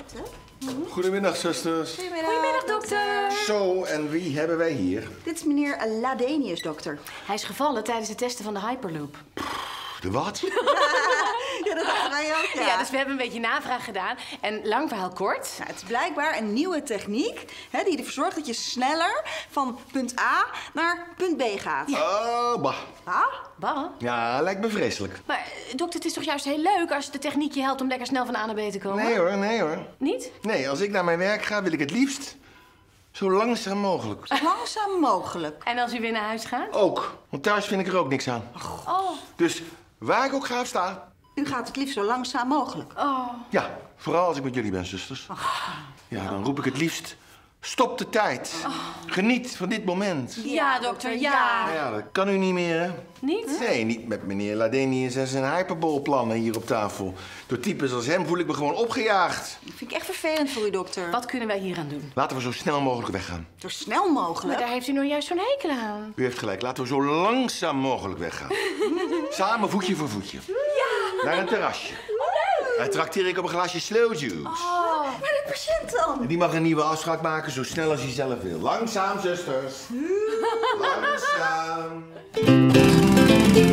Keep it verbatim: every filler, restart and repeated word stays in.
Dokter? Goedemiddag, zusters. Goedemiddag, Goedemiddag, dokter. Zo, en wie hebben wij hier? Dit is meneer Ladenius, dokter. Hij is gevallen tijdens het testen van de Hyperloop. De wat? Ja, dat dachten wij ook, ja. Ja, dus we hebben een beetje navraag gedaan. En lang verhaal kort. Nou, het is blijkbaar een nieuwe techniek hè, die ervoor zorgt dat je sneller van punt A naar punt B gaat. Oh, bah. Ah? Bah. Ja, lijkt me vreselijk. Maar eh, dokter, het is toch juist heel leuk als de techniek je helpt om lekker snel van A naar B te komen? Nee hoor, nee hoor. Niet? Nee, als ik naar mijn werk ga, wil ik het liefst zo langzaam mogelijk. Zo langzaam mogelijk. En als u weer naar huis gaat? Ook, want thuis vind ik er ook niks aan. Oh. Dus waar ik ook ga of sta, U gaat het liefst zo langzaam mogelijk. Oh. ja, vooral als ik met jullie ben, zusters. Ja, dan roep ik het liefst, stop de tijd. Geniet van dit moment. Ja, dokter, ja. Maar ja, dat kan u niet meer, hè? Niet? Nee, niet met meneer Ladenius en zijn hyperbolplannen hier op tafel. Door types als hem voel ik me gewoon opgejaagd. Dat vind ik echt vervelend voor u, dokter. Wat kunnen wij hier aan doen? Laten we zo snel mogelijk weggaan. Zo snel mogelijk. Maar daar heeft u nou juist zo'n hekel aan. U heeft gelijk, laten we zo langzaam mogelijk weggaan. Samen voetje voor voetje. Ja. Naar een terrasje. Daar trakteer ik op een glaasje slow juice. Oh, maar de patiënt dan? En die mag een nieuwe afspraak maken zo snel als hij zelf wil. Langzaam, zusters. Langzaam.